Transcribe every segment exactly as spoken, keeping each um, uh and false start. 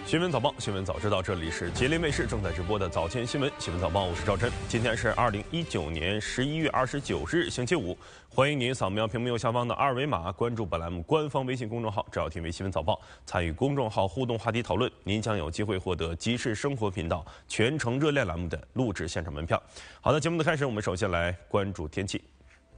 新闻早报，新闻早知道，这里是吉林卫视正在直播的早间新闻。新闻早报，我是赵真。今天是二零一九年十一月二十九日，星期五。欢迎您扫描屏幕右下方的二维码，关注本栏目官方微信公众号“赵天为新闻早报”，参与公众号互动话题讨论，您将有机会获得集市生活频道全程热链栏目的录制现场门票。好的，节目的开始，我们首先来关注天气。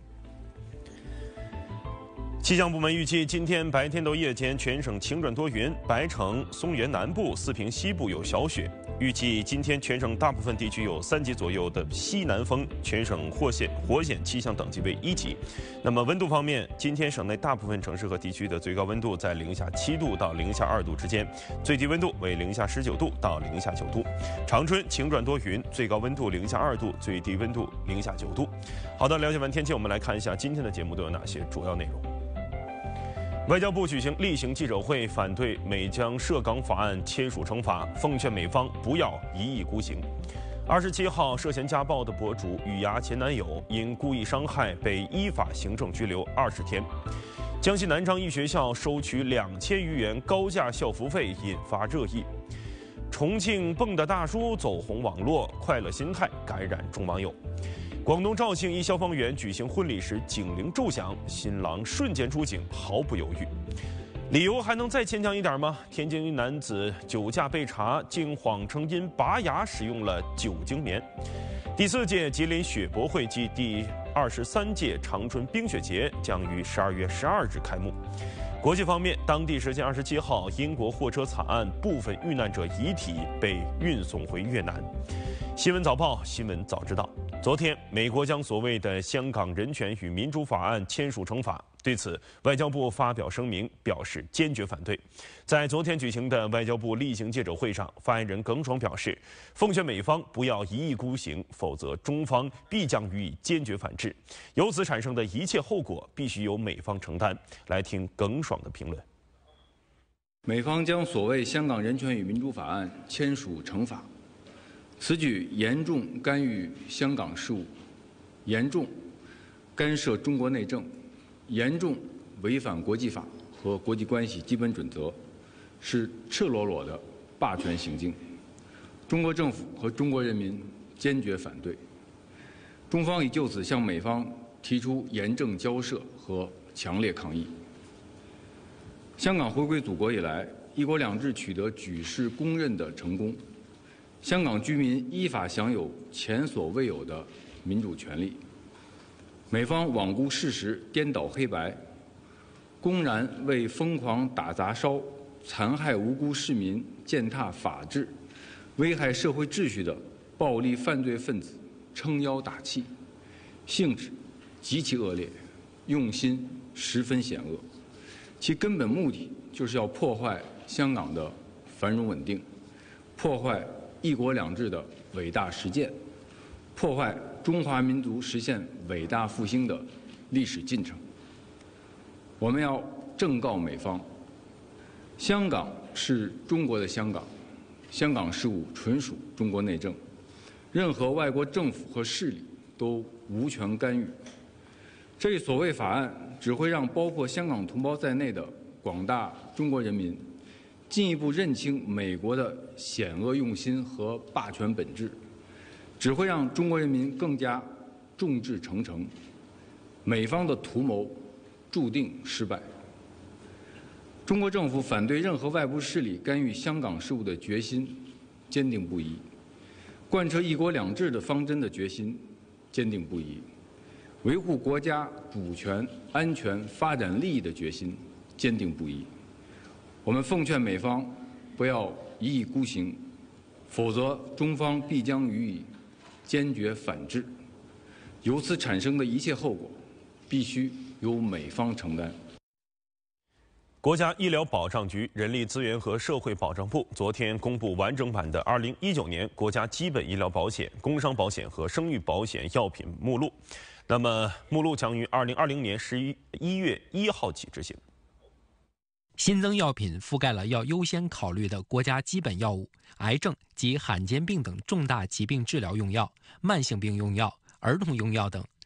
气象部门预计，今天白天到夜间全省晴转多云，白城、松原南部、四平西部有小雪。预计今天全省大部分地区有三级左右的西南风，全省火险火险气象等级为一级。那么温度方面，今天省内大部分城市和地区的最高温度在零下七度到零下二度之间，最低温度为零下十九度到零下九度。长春晴转多云，最高温度零下二度，最低温度零下九度。好的，了解完天气，我们来看一下今天的节目都有哪些主要内容。外交部举行例行记者会，反对美将涉港法案签署惩罚，奉劝美方不要一意孤行。二十七号，涉嫌家暴的博主雨芽前男友因故意伤害被依法行政拘留二十天。江西南昌一学校收取两千余元高价校服费，引发热议。重庆蹦跶大叔走红网络，快乐心态感染众网友。广东肇庆一消防员举行婚礼时警铃骤响，新郎瞬间出警，毫不犹豫。理由还能再牵强一点吗？天津一男子酒驾被查，竟谎称因拔牙使用了酒精棉。第四届吉林雪博会暨第二十三届长春冰雪节将于十二月十二日开幕。国际方面，当地时间二十七号，英国货车惨案部分遇难者遗体被运送回越南。新闻早报，新闻早知道。昨天，美国将所谓的《香港人权与民主法案》签署惩罚，对此，外交部发表声明，表示坚决反对。在昨天举行的外交部例行记者会上，发言人耿爽表示，奉劝美方不要一意孤行，否则中方必将予以坚决反制。由此产生的一切后果，必须由美方承担。来听耿爽的评论。 美方将所谓《香港人权与民主法案》签署惩罚，此举严重干预香港事务，严重干涉中国内政，严重违反国际法和国际关系基本准则，是赤裸裸的霸权行径。中国政府和中国人民坚决反对。中方已就此向美方提出严正交涉和强烈抗议。香港回归祖国以来，一国两制取得举世公认的成功。香港居民依法享有前所未有的民主权利。美方罔顾事实、颠倒黑白，公然为疯狂打砸烧、残害无辜市民、践踏法治、危害社会秩序的暴力犯罪分子撑腰打气，性质极其恶劣，用心十分险恶。其根本目的就是要破坏香港的繁荣稳定，破坏一国两制的伟大实践，破坏中华民族实现伟大复兴的历史进程。我们要正告美方，香港是中国的香港，香港事务纯属中国内政，任何外国政府和势力都无权干预。这一所谓法案只会让包括香港同胞在内的广大中国人民进一步认清美国的险恶用心和霸权本质，只会让中国人民更加众志成城，美方的图谋注定失败。中国政府反对任何外部势力干预香港事务的决心坚定不移，贯彻一国两制的方针的决心坚定不移，维护国家主权、安全、发展利益的决心坚定不移。我们奉劝美方不要一意孤行，否则中方必将予以坚决反制。由此产生的一切后果，必须由美方承担。 国家医疗保障局人力资源和社会保障部昨天公布完整版的二零一九年国家基本医疗保险、工伤保险和生育保险药品目录。那么，目录将于二零二零年十一一月一号起执行。 新增药品覆盖了要优先考虑的国家基本药物、癌症及罕见病等重大疾病治疗用药、慢性病用药、儿童用药等。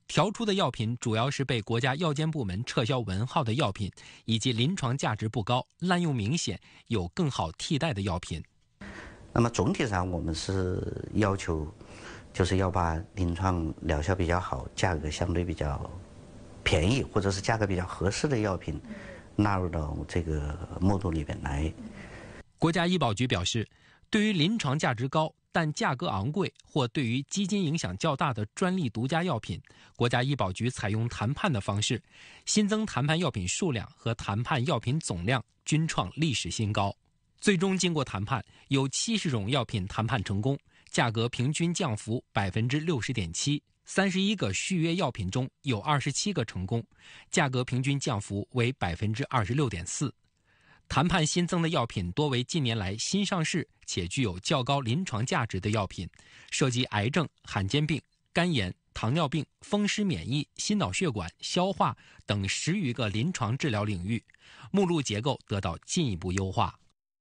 调出的药品主要是被国家药监部门撤销文号的药品，以及临床价值不高、滥用明显、有更好替代的药品。 那么总体上，我们是要求，就是要把临床疗效比较好、价格相对比较便宜，或者是价格比较合适的药品纳入到这个目录里面来。 国家医保局表示，对于临床价值高但价格昂贵或对于基金影响较大的专利独家药品，国家医保局采用谈判的方式，新增谈判药品数量和谈判药品总量均创历史新高。最终经过谈判，有七十种药品谈判成功，价格平均降幅百分之六十点七。三十一个续约药品中有二十七个成功，价格平均降幅为百分之二十六点四。谈判新增的药品多为近年来新上市且具有较高临床价值的药品，涉及癌症、罕见病、肝炎、糖尿病、风湿免疫、心脑血管、消化等十余个临床治疗领域，目录结构得到进一步优化。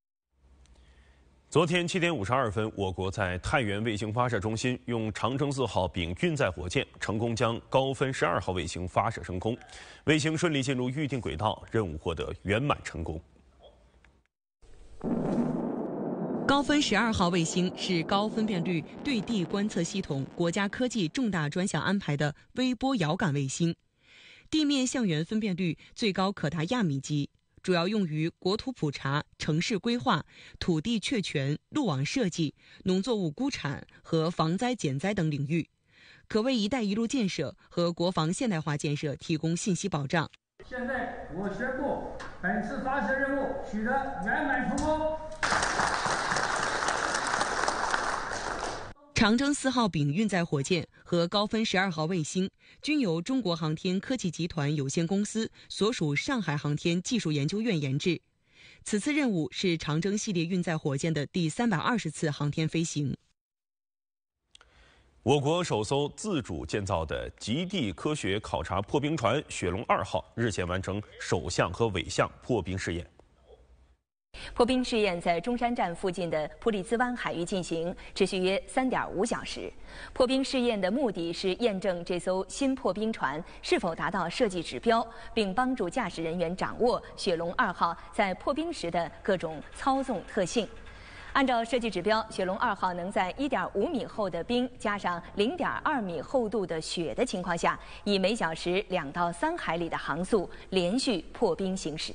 昨天七点五十二分，我国在太原卫星发射中心用长征四号丙运载火箭成功将高分十二号卫星发射升空，卫星顺利进入预定轨道，任务获得圆满成功。 高分十二号卫星是高分辨率对地观测系统国家科技重大专项安排的微波遥感卫星，地面相源分辨率最高可达亚米级。主要用于国土普查、城市规划、土地确权、路网设计、农作物估产和防灾减灾等领域，可为“一带一路”建设和国防现代化建设提供信息保障。 现在我宣布，本次发射任务取得圆满成功。 长征四号丙运载火箭和高分十二号卫星均由中国航天科技集团有限公司所属上海航天技术研究院研制。此次任务是长征系列运载火箭的第三百二十次航天飞行。 我国首艘自主建造的极地科学考察破冰船“雪龙二号”日前完成首项和尾项破冰试验。 破冰试验在中山站附近的普里兹湾海域进行，持续约三点五小时。破冰试验的目的是验证这艘新破冰船是否达到设计指标，并帮助驾驶人员掌握“雪龙二号”在破冰时的各种操纵特性。按照设计指标，“雪龙二号”能在 一点五米厚的冰加上 零点二米厚度的雪的情况下，以每小时两到三海里的航速连续破冰行驶。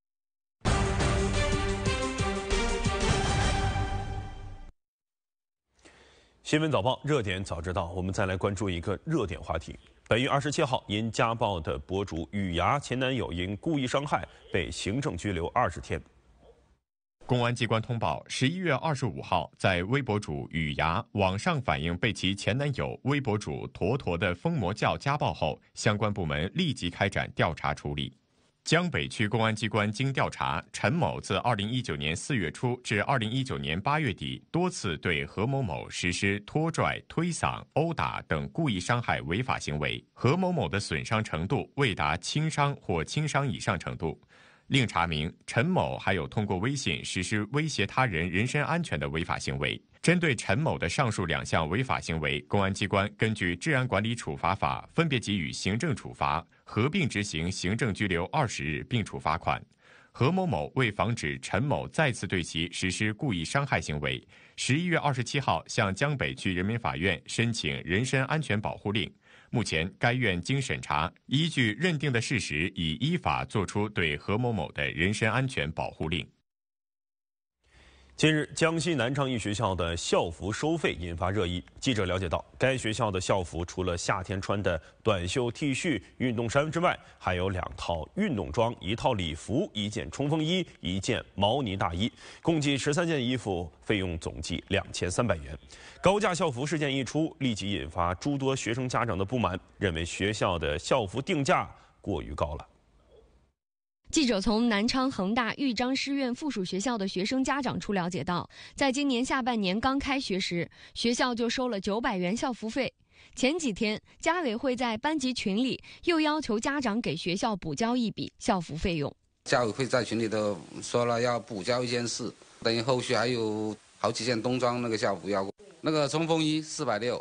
新闻早报热点早知道，我们再来关注一个热点话题。本月二十七号，因家暴的博主雨芽前男友因故意伤害被行政拘留二十天。 公安机关通报，十一月二十五号，在微博主雨芽网上反映被其前男友微博主坨坨的疯魔教家暴后，相关部门立即开展调查处理。江北区公安机关经调查，陈某自二零一九年四月初至二零一九年八月底，多次对何某某实施拖拽、推搡、殴打等故意伤害违法行为，何某某的损伤程度未达轻伤或轻伤以上程度。另查明，陈某还有通过微信实施威胁他人人身安全的违法行为。针对陈某的上述两项违法行为，公安机关根据《治安管理处罚法》分别给予行政处罚，合并执行行政拘留二十日，并处罚款。何某某为防止陈某再次对其实施故意伤害行为，十一月二十七号向江北区人民法院申请人身安全保护令。目前，该院经审查，依据认定的事实，已依法作出对何某某的人身安全保护令。 近日，江西南昌一学校的校服收费引发热议。记者了解到，该学校的校服除了夏天穿的短袖 T 恤、运动衫之外，还有两套运动装、一套礼服、一件冲锋衣、一件毛呢大衣，共计十三件衣服，费用总计两千三百元。高价校服事件一出，立即引发诸多学生家长的不满，认为学校的校服定价过于高了。 记者从南昌恒大豫章师院附属学校的学生家长处了解到，在今年下半年刚开学时，学校就收了九百元校服费。前几天，家委会在班级群里又要求家长给学校补交一笔校服费用。 家委会在群里头说了要补交一件事，等于后续还有好几件冬装那个校服要，那个冲锋衣四百六，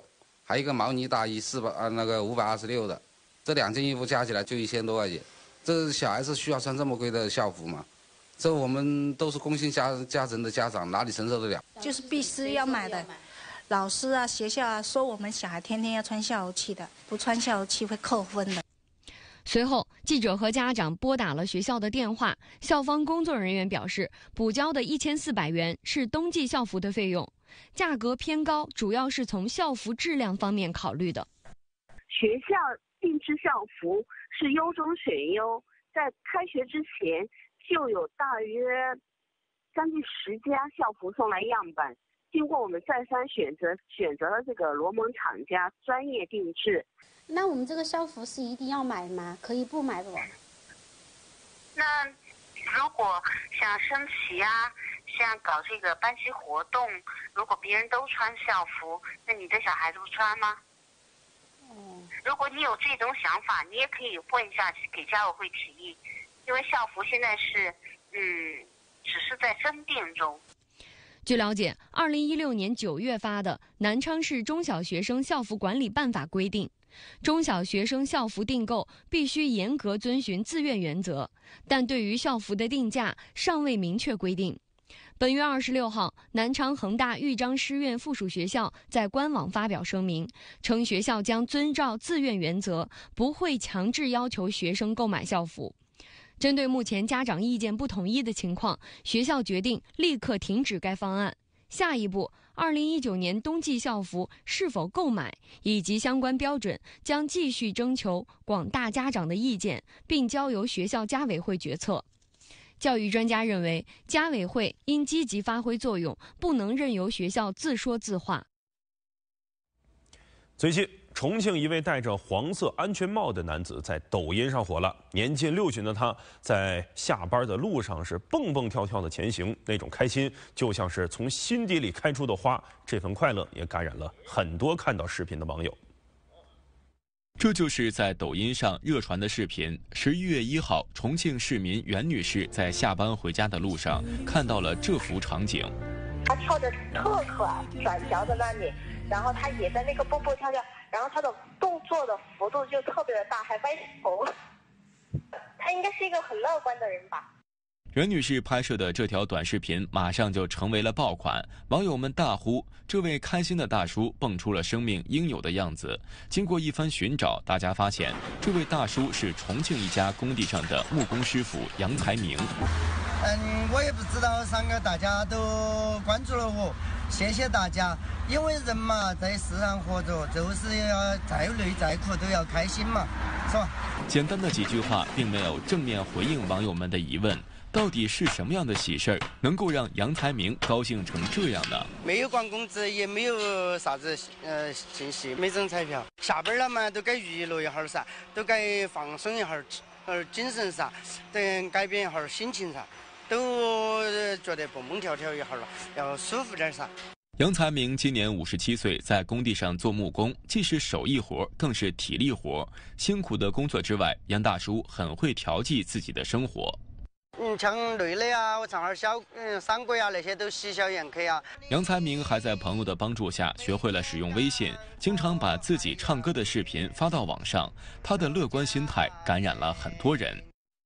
还有一个毛呢大衣四百啊那个五百二十六的，这两件衣服加起来就一千多块钱。这小孩子需要穿这么贵的校服吗？这我们都是工薪家家人的家长，哪里承受得了？ 就是必须要买的。老师啊，学校啊，说我们小孩天天要穿校服去的，不穿校服去会扣分的。 随后，记者和家长拨打了学校的电话，校方工作人员表示，补交的一千四百元是冬季校服的费用，价格偏高，主要是从校服质量方面考虑的。 学校定制校服是优中选优，在开学之前就有大约将近十家校服送来样本，经过我们再三选择，选择了这个罗蒙厂家专业定制。 那我们这个校服是一定要买吗？可以不买不？ 那如果像升旗啊，像搞这个班级活动，如果别人都穿校服，那你的小孩子不穿吗？嗯，如果你有这种想法，你也可以问一下给家委会提议，因为校服现在是嗯只是在增订中。 据了解，二零一六年九月发的《南昌市中小学生校服管理办法》规定，中小学生校服订购必须严格遵循自愿原则，但对于校服的定价尚未明确规定。本月二十六号，南昌恒大豫章师院附属学校在官网发表声明，称学校将遵照自愿原则，不会强制要求学生购买校服。针对目前家长意见不统一的情况，学校决定立刻停止该方案。下一步，二零一九年冬季校服是否购买以及相关标准将继续征求广大家长的意见，并交由学校家委会决策。教育专家认为，家委会应积极发挥作用，不能任由学校自说自话。 最近，重庆一位戴着黄色安全帽的男子在抖音上火了。年近六旬的他，在下班的路上是蹦蹦跳跳的前行，那种开心就像是从心底里开出的花。这份快乐也感染了很多看到视频的网友。 这就是在抖音上热传的视频。十一月一号，重庆市民袁女士在下班回家的路上看到了这幅场景。 她跳得特可爱，转角在那里，然后她也在那个蹦蹦跳跳，然后她的动作的幅度就特别的大，还歪头。她应该是一个很乐观的人吧。 袁女士拍摄的这条短视频马上就成为了爆款，网友们大呼这位开心的大叔蹦出了生命应有的样子。经过一番寻找，大家发现这位大叔是重庆一家工地上的木工师傅杨才明。 嗯，我也不知道，上个大家都关注了我，谢谢大家。因为人嘛，在世上活着，就是要再累再苦都要开心嘛，是吧？ 简单的几句话，并没有正面回应网友们的疑问。到底是什么样的喜事儿能够让杨才明高兴成这样呢？ 没有管工资，也没有啥子呃信息，没中彩票。下班了嘛，都该娱乐一会儿噻，都该放松一会儿，呃，精神噻，等改变一会儿心情噻，都觉得蹦蹦跳跳一会儿了，要舒服点噻。 杨才明今年五十七岁，在工地上做木工，既是手艺活，更是体力活。辛苦的工作之外，杨大叔很会调剂自己的生活。 嗯，像累了呀，我唱会儿小嗯山歌呀，那些都喜笑颜开呀。 杨才明还在朋友的帮助下学会了使用微信，经常把自己唱歌的视频发到网上。他的乐观心态感染了很多人。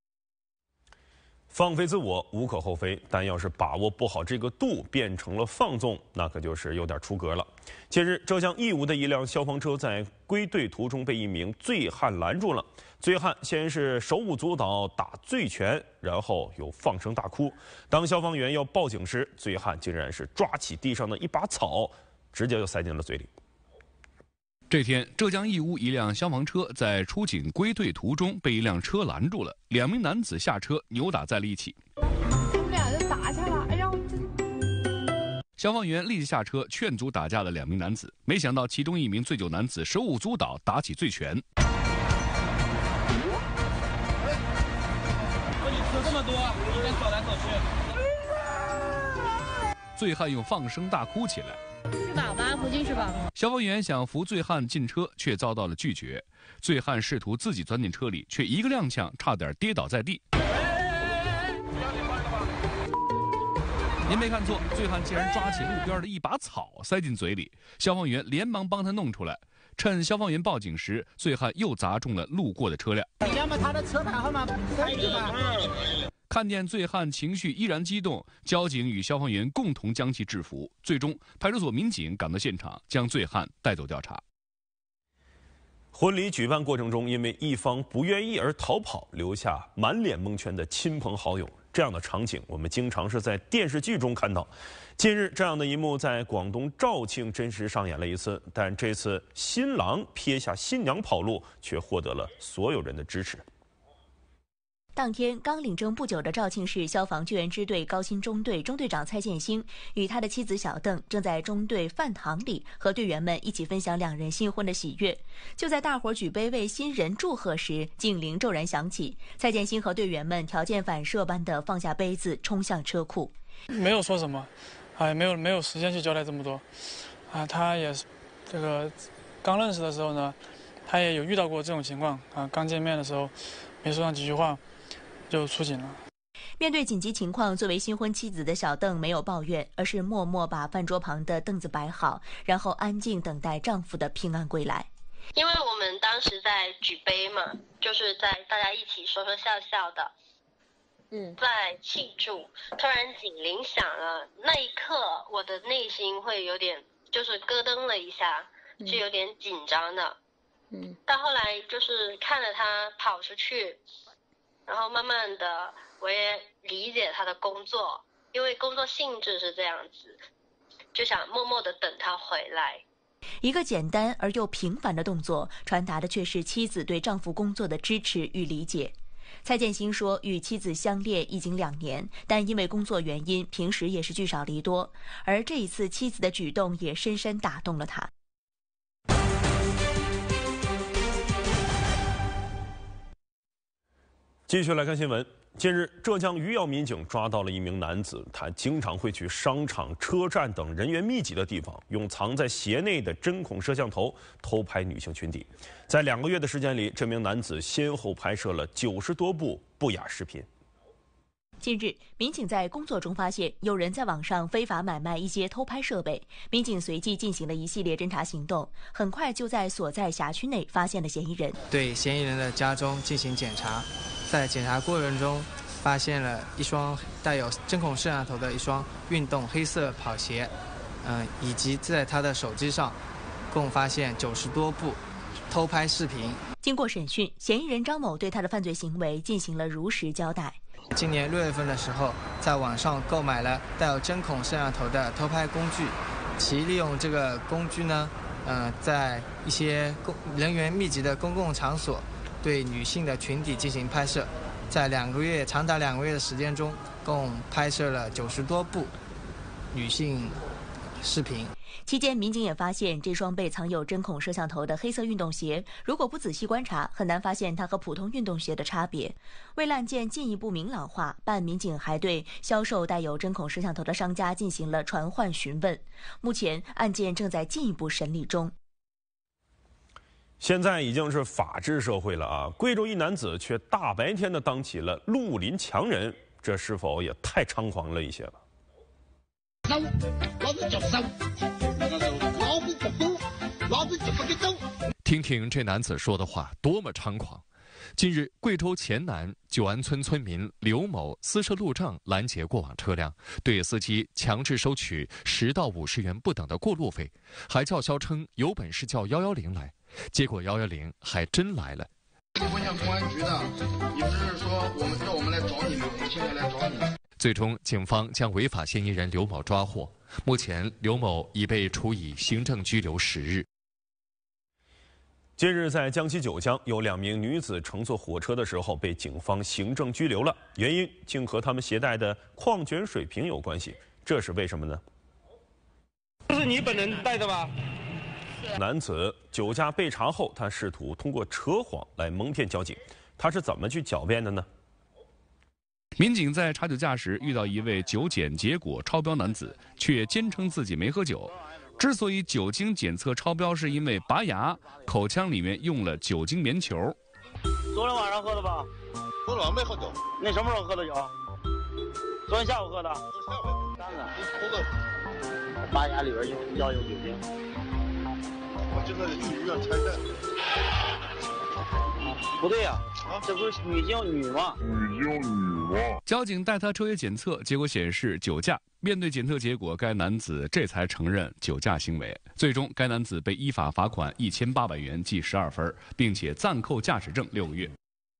放飞自我无可厚非，但要是把握不好这个度，变成了放纵，那可就是有点出格了。近日，浙江义乌的一辆消防车在归队途中被一名醉汉拦住了。醉汉先是手舞足蹈打醉拳，然后又放声大哭。当消防员要报警时，醉汉竟然是抓起地上的一把草，直接就塞进了嘴里。 这天，浙江义乌一辆消防车在出警归队途中被一辆车拦住了，两名男子下车扭打在了一起。 他们俩就打起来了，哎呀！ 消防员立即下车劝阻打架的两名男子，没想到其中一名醉酒男子手舞足蹈打起醉拳。 喝这么多，一边走来走去。醉汉又放声大哭起来。 吃饱吧，不进去吧。 消防员想扶醉汉进车，却遭到了拒绝。醉汉试图自己钻进车里，却一个踉跄，差点跌倒在地。您没看错，醉汉竟然抓起路边的一把草塞进嘴里，消防员连忙帮他弄出来。 趁消防员报警时，醉汉又砸中了路过的车辆。 你要把他的车牌号码开一下。 看见醉汉情绪依然激动，交警与消防员共同将其制服。最终，派出所民警赶到现场，将醉汉带走调查。 婚礼举办过程中，因为一方不愿意而逃跑，留下满脸蒙圈的亲朋好友，这样的场景我们经常是在电视剧中看到。近日，这样的一幕在广东肇庆真实上演了一次，但这次新郎撇下新娘跑路，却获得了所有人的支持。 当天，刚领证不久的肇庆市消防救援支队高新中队中队长蔡建兴与他的妻子小邓正在中队饭堂里和队员们一起分享两人新婚的喜悦。就在大伙举杯为新人祝贺时，警铃骤然响起，蔡建兴和队员们条件反射般的放下杯子，冲向车库。 没有说什么，哎，没有没有时间去交代这么多，啊，他也是这个刚认识的时候呢，他也有遇到过这种情况啊，刚见面的时候没说上几句话。就出警了。 面对紧急情况，作为新婚妻子的小邓没有抱怨，而是默默把饭桌旁的凳子摆好，然后安静等待丈夫的平安归来。 因为我们当时在举杯嘛，就是在大家一起说说笑笑的，嗯，在庆祝。突然警铃响了，那一刻我的内心会有点就是咯噔了一下，是有点紧张的。嗯，到后来就是看着他跑出去。然后慢慢的，我也理解他的工作，因为工作性质是这样子，就想默默的等他回来。 一个简单而又平凡的动作，传达的却是妻子对丈夫工作的支持与理解。蔡建兴说，与妻子相恋已经两年，但因为工作原因，平时也是聚少离多。而这一次，妻子的举动也深深打动了他。 继续来看新闻。近日，浙江余姚民警抓到了一名男子，他经常会去商场、车站等人员密集的地方，用藏在鞋内的针孔摄像头偷拍女性群体。在两个月的时间里，这名男子先后拍摄了九十多部不雅视频。 近日，民警在工作中发现有人在网上非法买卖一些偷拍设备，民警随即进行了一系列侦查行动，很快就在所在辖区内发现了嫌疑人， 对嫌疑人的家中进行检查。在检查过程中，发现了一双带有针孔摄像头的一双运动黑色跑鞋，嗯、呃，以及在他的手机上，共发现九十多部偷拍视频。 经过审讯，嫌疑人张某对他的犯罪行为进行了如实交代。 今年六月份的时候，在网上购买了带有针孔摄像头的偷拍工具，其利用这个工具呢，呃，在一些公人员密集的公共场所，对女性的群体进行拍摄。在两个月长达两个月的时间中，共拍摄了九十多部女性视频。 期间，民警也发现这双被藏有针孔摄像头的黑色运动鞋，如果不仔细观察，很难发现它和普通运动鞋的差别。为案件进一步明朗化，办案民警还对销售带有针孔摄像头的商家进行了传唤询问。目前，案件正在进一步审理中。 现在已经是法治社会了啊！贵州一男子却大白天的当起了绿林强人，这是否也太猖狂了一些了？ 收，老子就收，老子就收，老子就不给走。 听听这男子说的话，多么猖狂！近日，贵州黔南九安村村民刘某私设路障拦截过往车辆，对司机强制收取十到五十元不等的过路费，还叫嚣称有本事叫幺幺零来。结果幺幺零还真来了。 我向公安局的，你不是说我们叫我们来找你吗？我们现在来找你。 最终，警方将违法嫌疑人刘某抓获。目前，刘某已被处以行政拘留十日。 近日，在江西九江，有两名女子乘坐火车的时候被警方行政拘留了，原因竟和她们携带的矿泉水瓶有关系。这是为什么呢？ 这是你本人带的吧？ 男子酒驾被查后，他试图通过扯谎来蒙骗交警，他是怎么去狡辩的呢？ 民警在查酒驾时遇到一位酒检结果超标男子，却坚称自己没喝酒。之所以酒精检测超标，是因为拔牙口腔里面用了酒精棉球。 昨天晚上喝的吧？ 昨天晚上没喝酒。 那什么时候喝的酒？昨天下午喝的。 下午。 当然。 喝的。 拔牙里边要有酒精。 我现在去医院拆弹。 不对呀、啊，这不是女救女吗？ 女救女吗？ 交警带他抽血检测，结果显示酒驾。面对检测结果，该男子这才承认酒驾行为。最终，该男子被依法罚款一千八百元，记十二分，并且暂扣驾驶证六个月。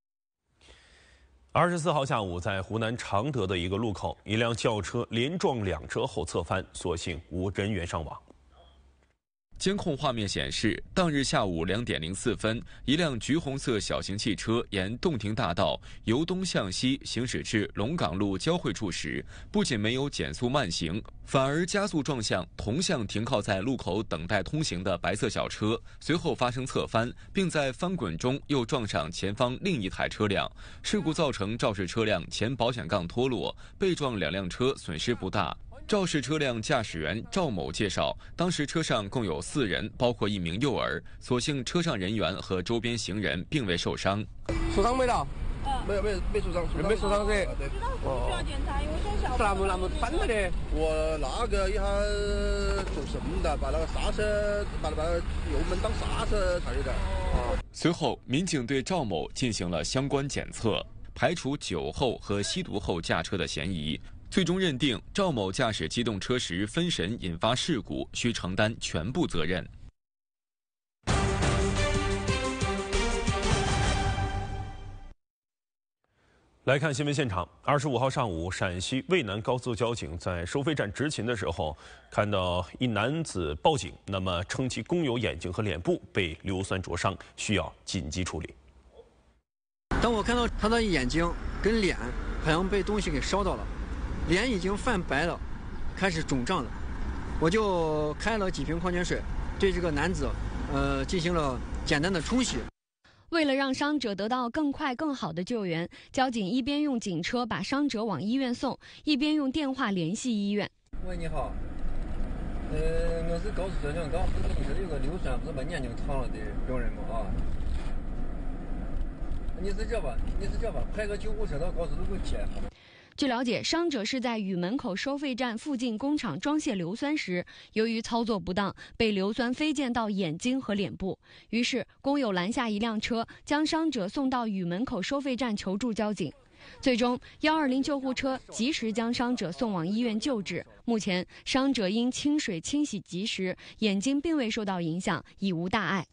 二十四号下午，在湖南常德的一个路口，一辆轿车连撞两车后侧翻，所幸无人员伤亡。 监控画面显示，当日下午两点零四分，一辆橘红色小型汽车沿洞庭大道由东向西行驶至龙岗路交汇处时，不仅没有减速慢行，反而加速撞向同向停靠在路口等待通行的白色小车，随后发生侧翻，并在翻滚中又撞上前方另一台车辆。事故造成肇事车辆前保险杠脱落，被撞两辆车损失不大。肇事车辆驾驶员赵某介绍，当时车上共有四人，包括一名幼儿，所幸车上人员和周边行人并未受伤。 受伤没了？ 没有没有没受伤， 没受伤噻。 哦， 需要检查，因为像小。是那么那么翻了的？ 我那个一下做什么的，把那个刹车，把把油门当刹车才有的。哦。 随后，民警对赵某进行了相关检测，排除酒后和吸毒后驾车的嫌疑。最终认定赵某驾驶机动车时分神引发事故，需承担全部责任。 来看新闻现场。二十五号上午，陕西渭南高速交警在收费站执勤的时候，看到一男子报警，那么称其工友眼睛和脸部被硫酸灼伤，需要紧急处理。 当我看到他的眼睛跟脸好像被东西给烧到了。脸已经泛白了，开始肿胀了，我就开了几瓶矿泉水，对这个男子，呃，进行了简单的冲洗。 为了让伤者得到更快更好的救援，交警一边用警车把伤者往医院送，一边用电话联系医院。 喂，你好，呃，我是高速交警，刚不是你这里有个硫酸，不是把眼睛烫了的病人吗？啊，你是这吧？你是这吧？派个救护车到高速路给接。 据了解，伤者是在禹门口收费站附近工厂装卸硫酸时，由于操作不当，被硫酸飞溅到眼睛和脸部。于是，工友拦下一辆车，将伤者送到禹门口收费站求助交警。最终，一二零救护车及时将伤者送往医院救治。目前，伤者因清水清洗及时，眼睛并未受到影响，已无大碍。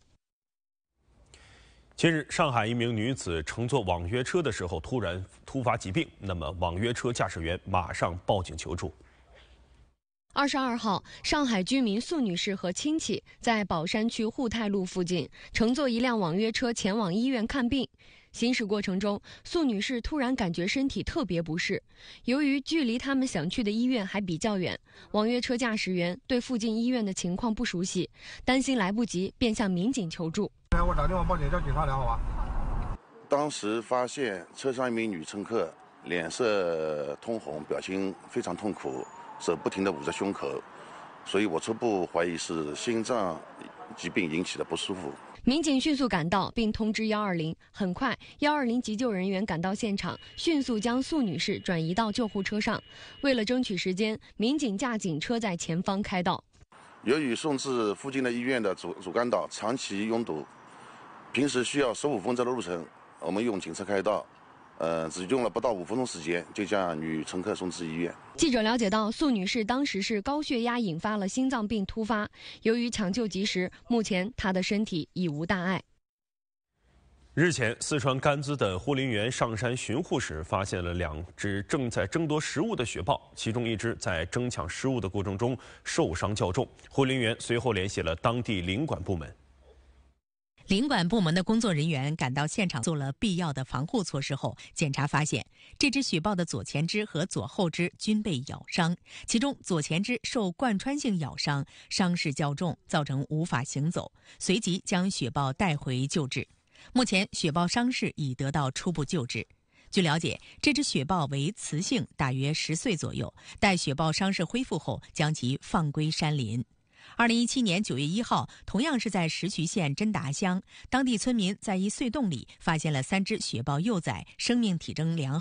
近日，上海一名女子乘坐网约车的时候突然突发疾病，那么网约车驾驶员马上报警求助。 二十二号，上海居民苏女士和亲戚在宝山区沪泰路附近乘坐一辆网约车前往医院看病。行驶过程中，苏女士突然感觉身体特别不适。由于距离他们想去的医院还比较远，网约车驾驶员对附近医院的情况不熟悉，担心来不及，便向民警求助。 我打电话报警，叫警察来，好吧？ 当时发现车上一名女乘客脸色通红，表情非常痛苦，手不停地捂着胸口，所以我初步怀疑是心脏疾病引起的不舒服。 民警迅速赶到并通知一二零，很快一二零急救人员赶到现场，迅速将苏女士转移到救护车上。为了争取时间，民警驾警车在前方开道。 由于送至附近的医院的主主干道长期拥堵，平时需要十五分钟的路程，我们用警车开道，呃，只用了不到五分钟时间，就将女乘客送至医院。 记者了解到，苏女士当时是高血压引发了心脏病突发，由于抢救及时，目前她的身体已无大碍。 日前，四川甘孜的护林员上山巡护时，发现了两只正在争夺食物的雪豹，其中一只在争抢食物的过程中受伤较重。护林员随后联系了当地领管部门。 领管部门的工作人员赶到现场，做了必要的防护措施后，检查发现，这只雪豹的左前肢和左后肢均被咬伤，其中左前肢受贯穿性咬伤，伤势较重，造成无法行走，随即将雪豹带回救治。目前，雪豹伤势已得到初步救治。据了解，这只雪豹为雌性，大约十岁左右，待雪豹伤势恢复后，将其放归山林。二零一七年九月一号，同样是在石渠县真达乡，当地村民在一隧洞里发现了三只雪豹幼崽，生命体征良好。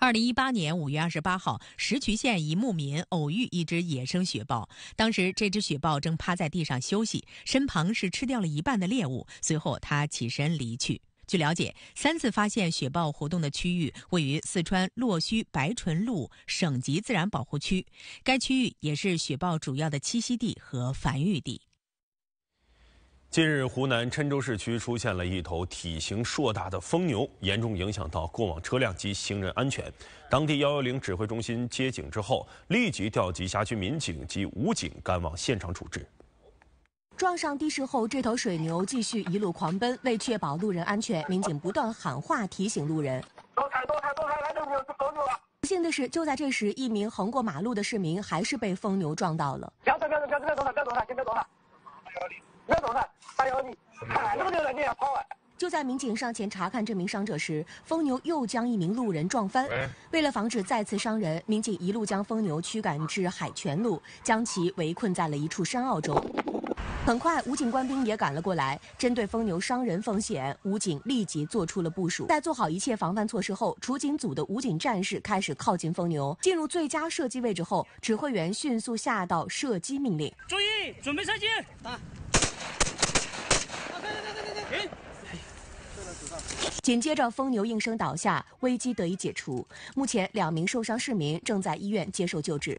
二零一八年五月二十八号，石渠县一牧民偶遇一只野生雪豹，当时这只雪豹正趴在地上休息，身旁是吃掉了一半的猎物，随后它起身离去。据了解，三次发现雪豹活动的区域位于四川洛须白唇鹿省级自然保护区，该区域也是雪豹主要的栖息地和繁育地。 近日，湖南郴州市区出现了一头体型硕大的疯牛，严重影响到过往车辆及行人安全。当地一一零指挥中心接警之后，立即调集辖区民警及武警赶往现场处置。 撞上地势后，这头水牛继续一路狂奔。为确保路人安全，民警不断喊话提醒路人： 躲开，躲开，躲开，来这牛是疯牛了。 不幸的是，就在这时，一名横过马路的市民还是被疯牛撞到了。 不要动，不要动，不要动，不要动，不要动，先别动了。不要动了，还有你，看这么牛了，你也跑啊！ 就在民警上前查看这名伤者时，疯牛又将一名路人撞翻。为了防止再次伤人，民警一路将疯牛驱赶至海泉路，将其围困在了一处山坳中。很快，武警官兵也赶了过来。针对疯牛伤人风险，武警立即做出了部署。在做好一切防范措施后，除警组的武警战士开始靠近疯牛。进入最佳射击位置后，指挥员迅速下达射击命令： 注意，准备射击！打！停！ 紧接着，疯牛应声倒下，危机得以解除。目前，两名受伤市民正在医院接受救治。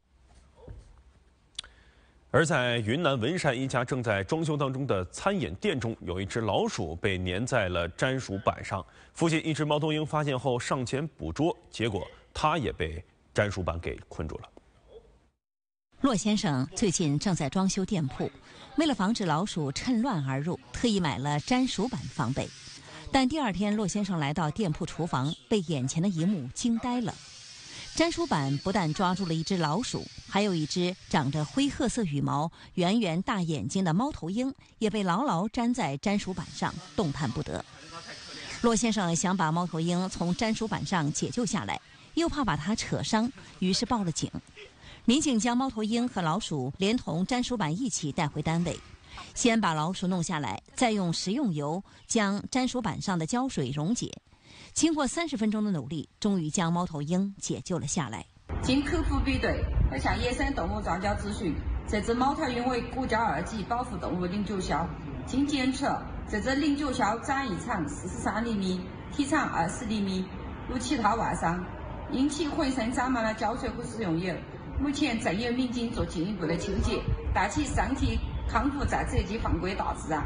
而在云南文山一家正在装修当中的餐饮店中，有一只老鼠被粘在了粘鼠板上。附近一只猫头鹰发现后上前捕捉，结果它也被粘鼠板给困住了。 骆先生最近正在装修店铺，为了防止老鼠趁乱而入，特意买了粘鼠板防备。但第二天，骆先生来到店铺厨房，被眼前的一幕惊呆了。粘鼠板不但抓住了一只老鼠，还有一只长着灰褐色羽毛、圆圆大眼睛的猫头鹰，也被牢牢粘在粘鼠板上，动弹不得。骆先生想把猫头鹰从粘鼠板上解救下来，又怕把它扯伤，于是报了警。民警将猫头鹰和老鼠连同粘鼠板一起带回单位，先把老鼠弄下来，再用食用油将粘鼠板上的胶水溶解。经过三十分钟的努力，终于将猫头鹰解救了下来。 经口腹比对和向野生动物专家咨询，这只猫头鹰为国家二级保护动物领角鸮。经检测，这只领角鸮展翼长四十三厘米，体长二十厘米，无其他外伤，因其浑身长满了胶水和食用油。目前正由民警做进一步的清洁，待其身体康复再择机放归大自然。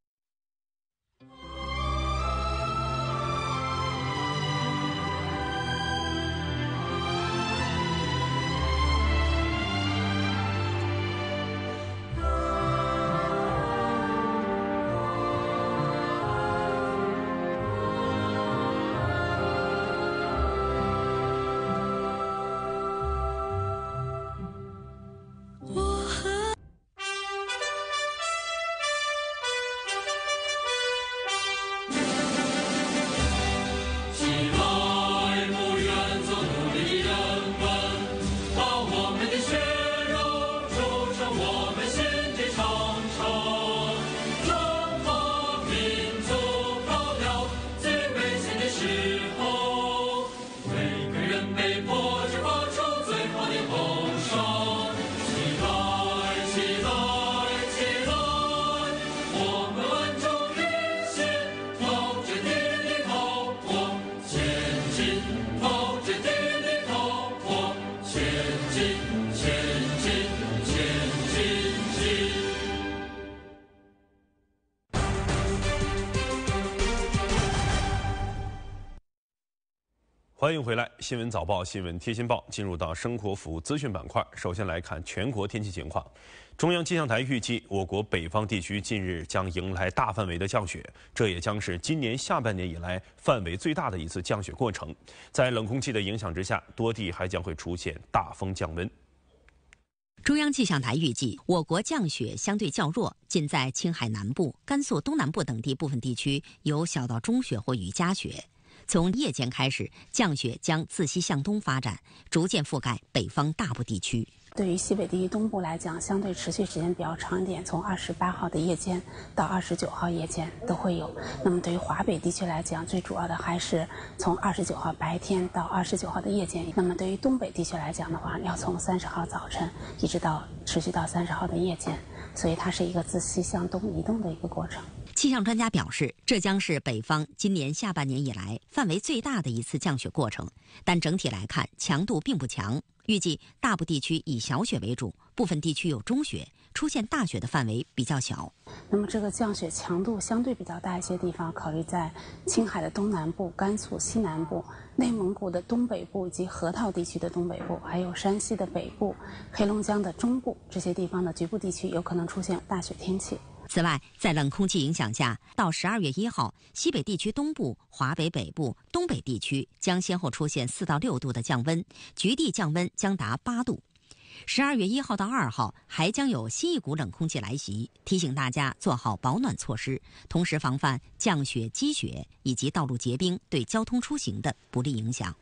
欢迎回来，新闻早报、新闻贴心报进入到生活服务资讯板块。首先来看全国天气情况。中央气象台预计，我国北方地区近日将迎来大范围的降雪，这也将是今年下半年以来范围最大的一次降雪过程。在冷空气的影响之下，多地还将会出现大风降温。 中央气象台预计，我国降雪相对较弱，仅在青海南部、甘肃东南部等地部分地区有小到中雪或雨夹雪。 从夜间开始，降雪将自西向东发展，逐渐覆盖北方大部地区。 对于西北地区东部来讲，相对持续时间比较长一点，从二十八号的夜间到二十九号夜间都会有。那么对于华北地区来讲，最主要的还是从二十九号白天到二十九号的夜间。那么对于东北地区来讲的话，要从三十号早晨一直到持续到三十号的夜间，所以它是一个自西向东移动的一个过程。 气象专家表示，这将是北方今年下半年以来范围最大的一次降雪过程，但整体来看强度并不强。预计大部地区以小雪为主，部分地区有中雪，出现大雪的范围比较小。 那么这个降雪强度相对比较大一些地方，考虑在青海的东南部、甘肃西南部、内蒙古的东北部以及河套地区的东北部，还有山西的北部、黑龙江的中部这些地方的局部地区有可能出现大雪天气。 此外，在冷空气影响下，到十二月一号，西北地区东部、华北北部、东北地区将先后出现四到六度的降温，局地降温将达八度。十二月一号到二号还将有新一股冷空气来袭，提醒大家做好保暖措施，同时防范降雪、积雪以及道路结冰对交通出行的不利影响。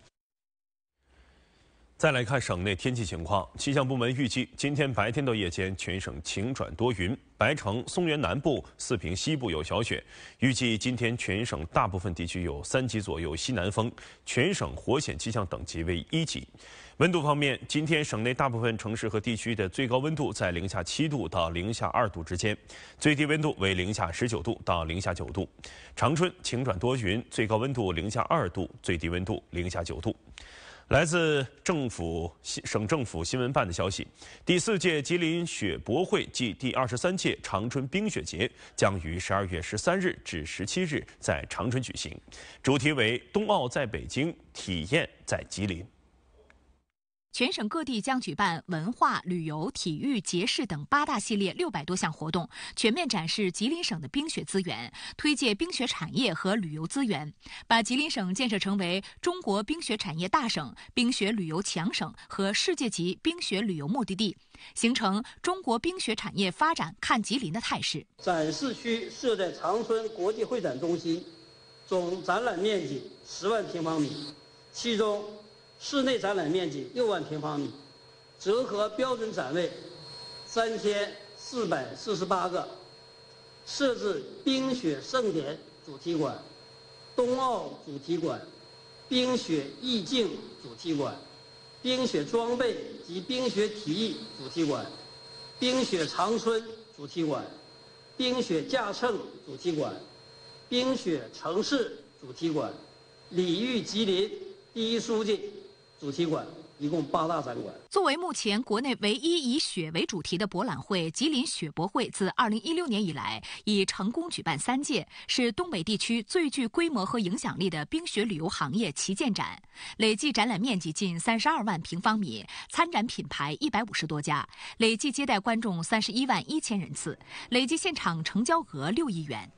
再来看省内天气情况，气象部门预计今天白天到夜间全省晴转多云，白城、松原南部、四平西部有小雪。预计今天全省大部分地区有三级左右西南风，全省火险气象等级为一级。温度方面，今天省内大部分城市和地区的最高温度在零下七度到零下二度之间，最低温度为零下十九度到零下九度。长春晴转多云，最高温度零下二度，最低温度零下九度。来自政府省政府新闻办的消息，第四届吉林雪博会暨第二十三届长春冰雪节将于十二月十三日至十七日在长春举行，主题为“冬奥在北京，体验在吉林”。 全省各地将举办文化、旅游、体育、节事等八大系列六百多项活动，全面展示吉林省的冰雪资源，推介冰雪产业和旅游资源，把吉林省建设成为中国冰雪产业大省、冰雪旅游强省和世界级冰雪旅游目的地，形成中国冰雪产业发展看吉林的态势。 展示区设在长春国际会展中心，总展览面积十万平方米，其中室内展览面积六万平方米，折合标准展位三千四百四十八个，设置冰雪盛典主题馆、冬奥主题馆、冰雪意境主题馆、冰雪装备及冰雪体育主题馆、冰雪长春主题馆、冰雪驾乘主题馆、冰雪城市主题馆、礼遇吉林第一书记主题馆，一共八大展馆。 作为目前国内唯一以雪为主题的博览会，吉林雪博会自二零一六年以来已成功举办三届，是东北地区最具规模和影响力的冰雪旅游行业旗舰展，累计展览面积近三十二万平方米，参展品牌一百五十多家，累计接待观众三十一万一千人次，累计现场成交额六亿元。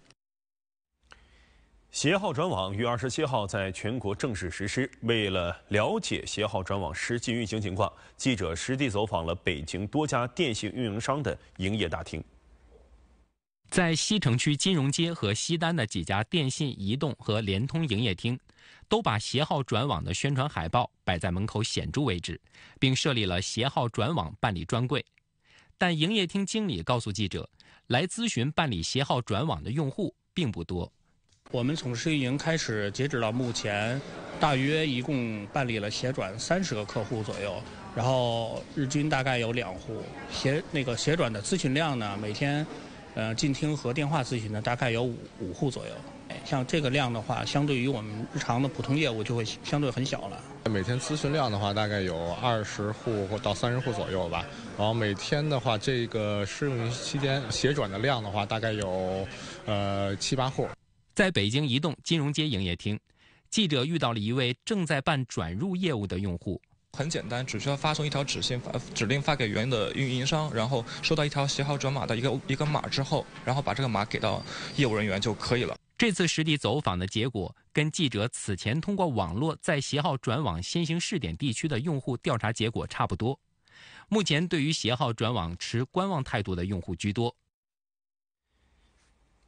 携号转网于二十七号在全国正式实施。为了了解携号转网实际运行情况，记者实地走访了北京多家电信运营商的营业大厅。 在西城区金融街和西单的几家电信、移动和联通营业厅，都把携号转网的宣传海报摆在门口显著位置，并设立了携号转网办理专柜。但营业厅经理告诉记者，来咨询办理携号转网的用户并不多。 我们从试运营开始，截止到目前，大约一共办理了携转三十个客户左右，然后日均大概有两户。携那个携转的咨询量呢，每天，呃，进厅和电话咨询呢，大概有五五户左右。像这个量的话，相对于我们日常的普通业务就会相对很小了。 每天咨询量的话，大概有二十户或到三十户左右吧。然后每天的话，这个试用期间携转的量的话，大概有呃七八户。 在北京移动金融街营业厅，记者遇到了一位正在办转入业务的用户。 很简单，只需要发送一条指信发指令发给原有的运营商，然后收到一条携号转码的一个一个码之后，然后把这个码给到业务人员就可以了。 这次实地走访的结果跟记者此前通过网络在携号转网先行试点地区的用户调查结果差不多。目前对于携号转网持观望态度的用户居多。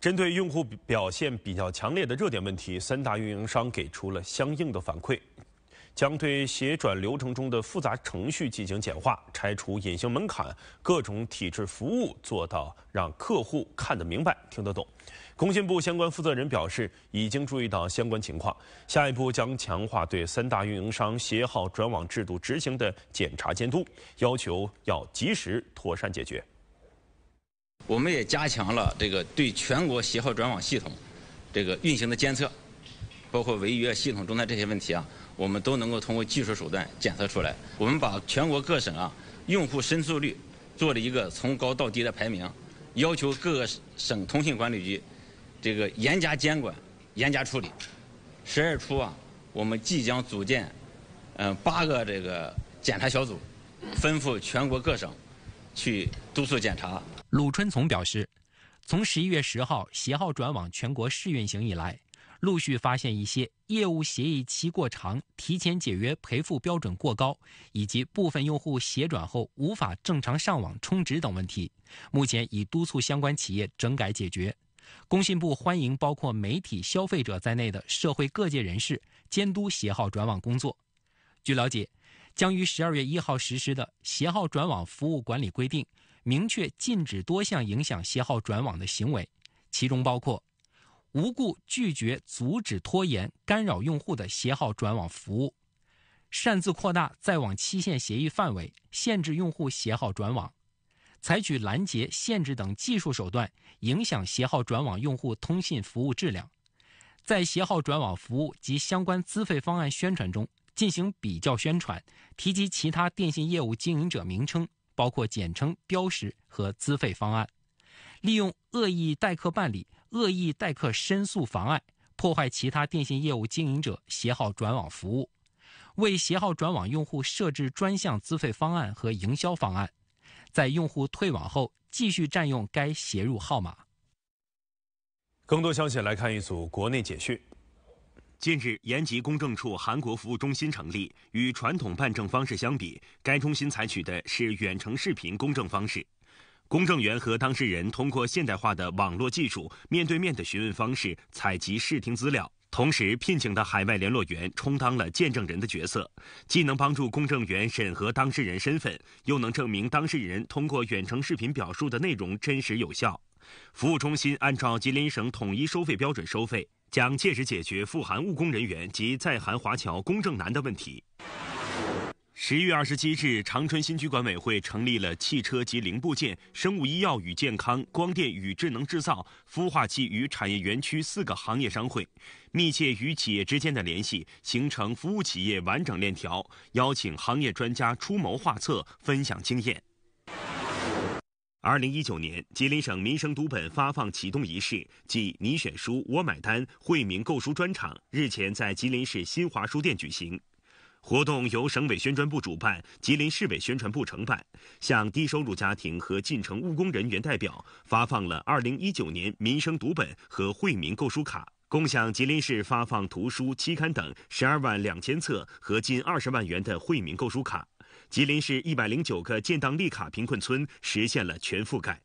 针对用户表现比较强烈的热点问题，三大运营商给出了相应的反馈，将对协转流程中的复杂程序进行简化，拆除隐形门槛，各种体制服务做到让客户看得明白、听得懂。工信部相关负责人表示，已经注意到相关情况，下一步将强化对三大运营商携号转网制度执行的检查监督，要求要及时妥善解决。 我们也加强了这个对全国携号转网系统这个运行的监测，包括违约、系统中断这些问题啊，我们都能够通过技术手段检测出来。我们把全国各省啊用户申诉率做了一个从高到低的排名，要求各个省通信管理局这个严加监管、严加处理。十月初啊，我们即将组建嗯、呃、八个这个检查小组，吩咐全国各省去督促检查。 鲁春从表示，从十一月十号携号转网全国试运行以来，陆续发现一些业务协议期过长、提前解约赔付标准过高，以及部分用户协转后无法正常上网充值等问题，目前已督促相关企业整改解决。工信部欢迎包括媒体、消费者在内的社会各界人士监督携号转网工作。据了解，将于十二月一号实施的携号转网服务管理规定明确禁止多项影响携号转网的行为，其中包括无故拒绝、阻止、拖延、干扰用户的携号转网服务，擅自扩大在网期限协议范围，限制用户携号转网，采取拦截、限制等技术手段影响携号转网用户通信服务质量，在携号转网服务及相关资费方案宣传中进行比较宣传，提及其他电信业务经营者名称，包括简称、标识和资费方案，利用恶意代客办理、恶意代客申诉妨碍，破坏其他电信业务经营者携号转网服务，为携号转网用户设置专项资费方案和营销方案，在用户退网后继续占用该携入号码。 更多消息来看一组国内简讯。 近日，延吉公证处韩国服务中心成立。与传统办证方式相比，该中心采取的是远程视频公证方式。公证员和当事人通过现代化的网络技术，面对面的询问方式采集视听资料，同时聘请的海外联络员充当了见证人的角色，既能帮助公证员审核当事人身份，又能证明当事人通过远程视频表述的内容真实有效。服务中心按照吉林省统一收费标准收费，将切实解决赴韩务工人员及在韩华侨公证难的问题。十一月二十七日，长春新区管委会成立了汽车及零部件、生物医药与健康、光电与智能制造、孵化器与产业园区四个行业商会，密切与企业之间的联系，形成服务企业完整链条，邀请行业专家出谋划策，分享经验。二零一九年，吉林省民生读本发放启动仪式暨你选书我买单惠民购书专场日前在吉林市新华书店举行。活动由省委宣传部主办，吉林市委宣传部承办，向低收入家庭和进城务工人员代表发放了二零一九年民生读本和惠民购书卡，共向吉林市发放图书、期刊等十二万两千册和近二十万元的惠民购书卡。吉林市一百零九个建档立卡贫困村实现了全覆盖。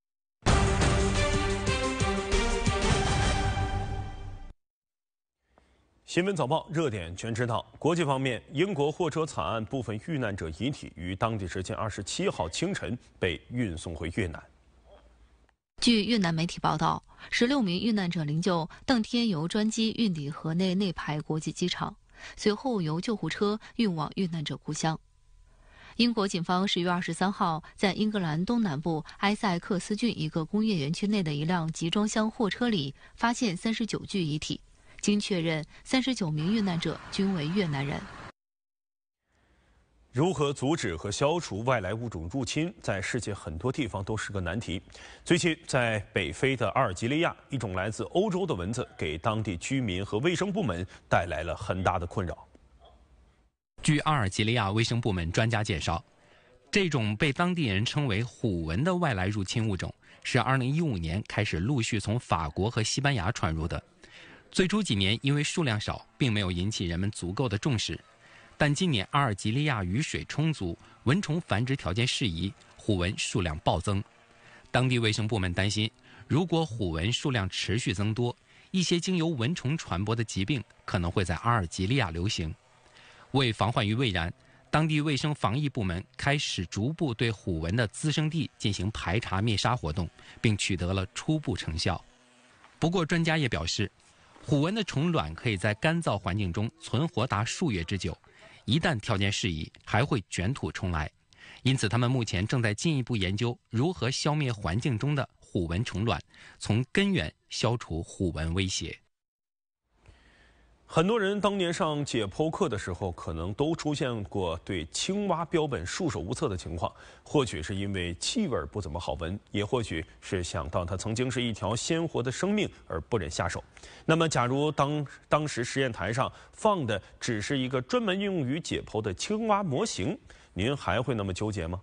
新闻早报热点全知道。国际方面，英国货车惨案部分遇难者遗体于当地时间二十七号清晨被运送回越南。 据越南媒体报道，十六名遇难者灵柩当天由专机运抵河内内排国际机场，随后由救护车运往遇难者故乡。英国警方十月二十三号在英格兰东南部埃塞克斯郡一个工业园区内的一辆集装箱货车里发现三十九具遗体，经确认，三十九名遇难者均为越南人。 如何阻止和消除外来物种入侵，在世界很多地方都是个难题。最近，在北非的阿尔及利亚，一种来自欧洲的蚊子给当地居民和卫生部门带来了很大的困扰。 据阿尔及利亚卫生部门专家介绍，这种被当地人称为虎蚊的外来入侵物种是二零一五年开始陆续从法国和西班牙传入的。最初几年因为数量少，并没有引起人们足够的重视。但今年阿尔及利亚雨水充足，蚊虫繁殖条件适宜，虎蚊数量暴增。当地卫生部门担心， 如果虎纹数量持续增多，一些经由蚊虫传播的疾病可能会在阿尔及利亚流行。为防患于未然，当地卫生防疫部门开始逐步对虎纹的滋生地进行排查灭杀活动，并取得了初步成效。不过，专家也表示，虎纹的虫卵可以在干燥环境中存活达数月之久，一旦条件适宜，还会卷土重来。因此，他们目前正在进一步研究如何消灭环境中的虎纹虫卵，从根源消除虎纹威胁。 很多人当年上解剖课的时候，可能都出现过对青蛙标本束手无策的情况，或许是因为气味不怎么好闻，也或许是想到它曾经是一条鲜活的生命而不忍下手。那么，假如当当时实验台上放的只是一个专门用于解剖的青蛙模型，您还会那么纠结吗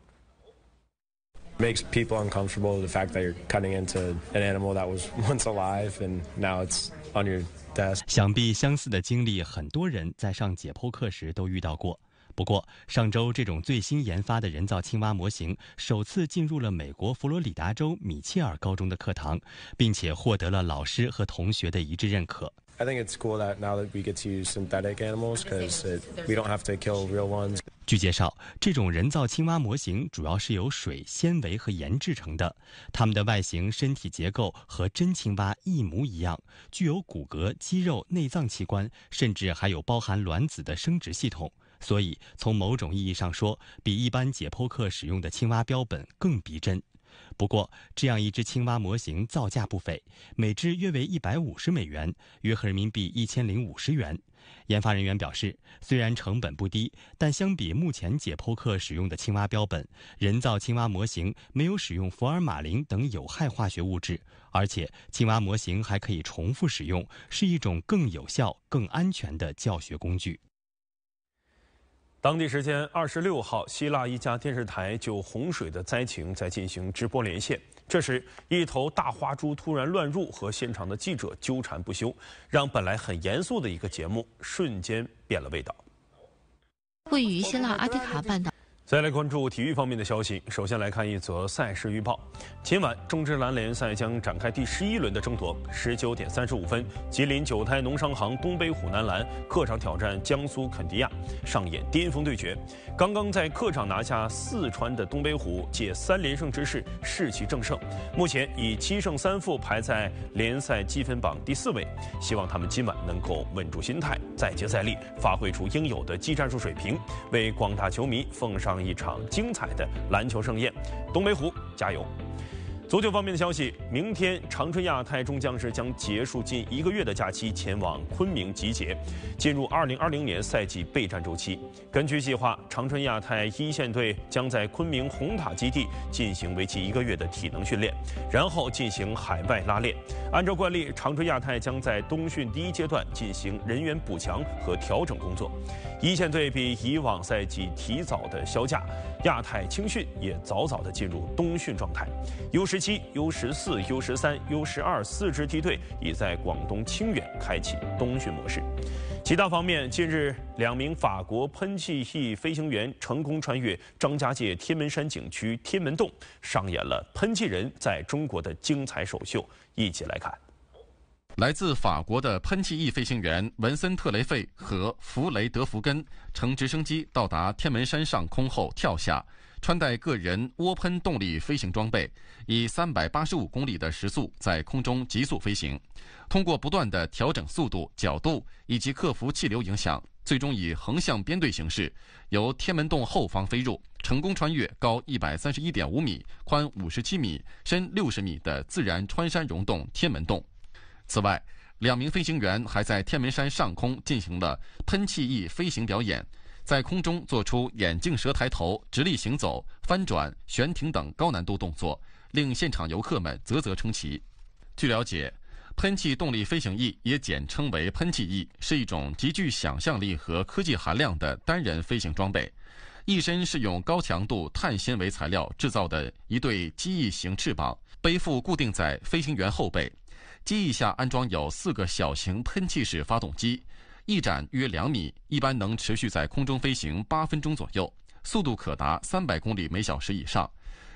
？Makes people uncomfortable, the fact that you're cutting into an animal that was once alive and now it's on your desk. 想必相似的经历很多人在上解剖课时都遇到过。不过，上周这种最新研发的人造青蛙模型首次进入了美国佛罗里达州米切尔高中的课堂，并且获得了老师和同学的一致认可。 I think it's cool that now that we get to use synthetic animals because we don't have to kill real ones. 据介绍，这种人造青蛙模型主要是由水、纤维和盐制成的，它们的外形、身体结构和真青蛙一模一样，具有骨骼、肌肉、内脏器官，甚至还有包含卵子的生殖系统。所以，从某种意义上说，比一般解剖课使用的青蛙标本更逼真。不过，这样一只青蛙模型造价不菲，每只约为一百五十美元，约合人民币一千零五十元。研发人员表示，虽然成本不低，但相比目前解剖课使用的青蛙标本，人造青蛙模型没有使用福尔马林等有害化学物质，而且青蛙模型还可以重复使用，是一种更有效、更安全的教学工具。 当地时间二十六号，希腊一家电视台就洪水的灾情在进行直播连线。这时，一头大花猪突然乱入，和现场的记者纠缠不休，让本来很严肃的一个节目瞬间变了味道。 位于希腊阿提卡半岛。 再来关注体育方面的消息。首先来看一则赛事预报。今晚中职篮联赛将展开第十一轮的争夺。十九点三十五分，吉林九泰农商行东北虎男篮客场挑战江苏肯迪亚，上演巅峰对决。刚刚在客场拿下四川的东北虎，借三连胜之势士气正盛，目前以七胜三负排在联赛积分榜第四位。希望他们今晚能够稳住心态，再接再厉，发挥出应有的技战术水平，为广大球迷奉上一场精彩的篮球盛宴。东北虎加油！足球方面的消息，明天长春亚泰中将士将结束近一个月的假期，前往昆明集结，进入二零二零年赛季备战周期。根据计划，长春亚泰一线队将在昆明红塔基地进行为期一个月的体能训练，然后进行海外拉练。按照惯例，长春亚泰将在冬训第一阶段进行人员补强和调整工作。一线队比以往赛季提早的销假，亚太青训也早早的进入冬训状态。U 十七、U 十四、U 十三、U 十二四支梯队已在广东清远开启冬训模式。其他方面，近日两名法国喷气翼飞行员成功穿越张家界天门山景区天门洞，上演了喷气人在中国的精彩首秀。一起来看。 来自法国的喷气翼飞行员文森特雷费和弗雷德福根乘直升机到达天门山上空后跳下，穿戴个人涡喷动力飞行装备，以三百八十五公里的时速在空中急速飞行。通过不断的调整速度、角度以及克服气流影响，最终以横向编队形式由天门洞后方飞入，成功穿越高一百三十一点五米、宽五十七米、深六十米的自然穿山溶洞天门洞。此外，两名飞行员还在天门山上空进行了喷气翼飞行表演，在空中做出眼镜蛇抬头、直立行走、翻转、悬停等高难度动作，令现场游客们啧啧称奇。据了解，喷气动力飞行翼也简称为喷气翼，是一种极具想象力和科技含量的单人飞行装备。翼身是用高强度碳纤维材料制造的一对机翼型翅膀，背负固定在飞行员后背。机翼下安装有四个小型喷气式发动机，翼展约两米，一般能持续在空中飞行八分钟左右，速度可达三百公里每小时以上。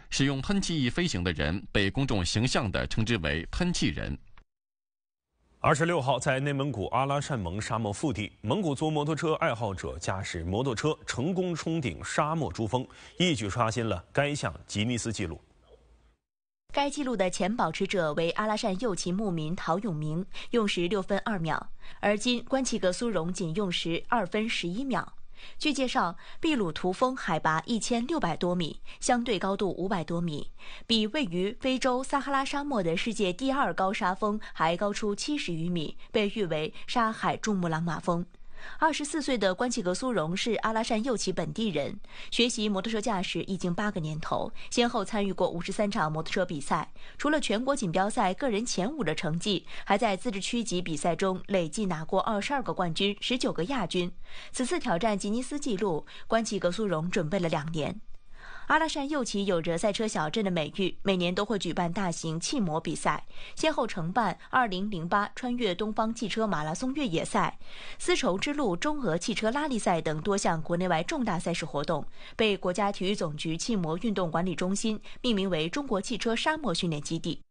使用喷气翼飞行的人被公众形象地称之为喷气人。 二十六号，在内蒙古阿拉善盟沙漠腹地，蒙古族摩托车爱好者驾驶摩托车成功冲顶沙漠珠峰，一举刷新了该项吉尼斯纪录。 该纪录的前保持者为阿拉善右旗牧民陶永明，用时六分二秒，而今关齐格苏荣仅用时二分十一秒。据介绍，秘鲁图峰海拔一千六百多米，相对高度五百多米，比位于非洲撒哈拉沙漠的世界第二高沙峰还高出七十余米，被誉为沙海珠穆朗玛峰。二十四岁的关齐格苏荣是阿拉善右旗本地人，学习摩托车驾驶已经八个年头，先后参与过五十三场摩托车比赛。除了全国锦标赛个人前五的成绩，还在自治区级比赛中累计拿过二十二个冠军、十九个亚军。此次挑战吉尼斯纪录，关齐格苏荣准备了两年。阿拉善右旗有着赛车小镇的美誉，每年都会举办大型汽摩比赛，先后承办二零零八穿越东方汽车马拉松越野赛、丝绸之路中俄汽车拉力赛等多项国内外重大赛事活动，被国家体育总局汽摩运动管理中心命名为中国汽车沙漠训练基地。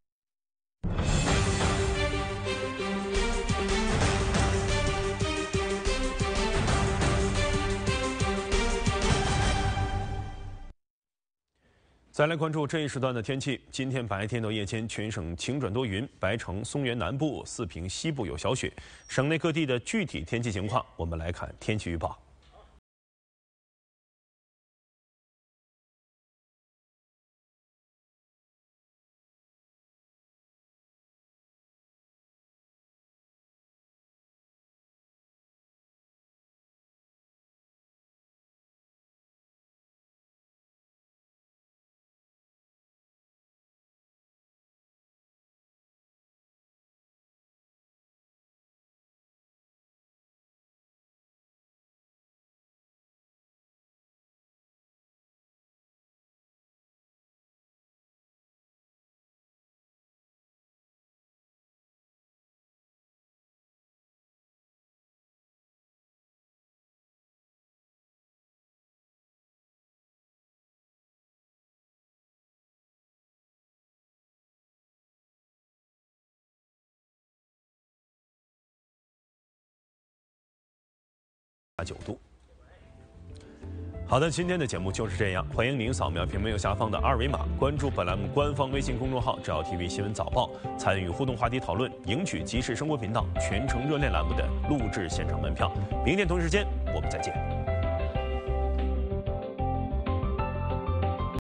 再来关注这一时段的天气。今天白天到夜间全省晴转多云，白城、松原南部、四平西部有小雪。省内各地的具体天气情况，我们来看天气预报。九度。好的，今天的节目就是这样，欢迎您扫描屏幕右下方的二维码，关注本栏目官方微信公众号“只要 T V 新闻早报”，参与互动话题讨论，赢取即时生活频道全程热链栏目的录制现场门票。明天同一时间，我们再见。